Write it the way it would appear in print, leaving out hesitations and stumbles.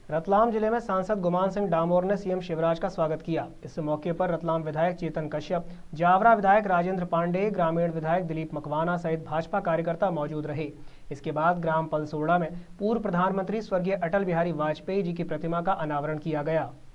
रतलाम जिले में सांसद गुमान सिंह डामोर ने सीएम शिवराज का स्वागत किया। इस मौके पर रतलाम विधायक चेतन कश्यप, जावरा विधायक राजेंद्र पांडे, ग्रामीण विधायक दिलीप मकवाना सहित भाजपा कार्यकर्ता मौजूद रहे। इसके बाद ग्राम पलसोड़ा में पूर्व प्रधानमंत्री स्वर्गीय अटल बिहारी वाजपेयी जी की प्रतिमा का अनावरण किया गया।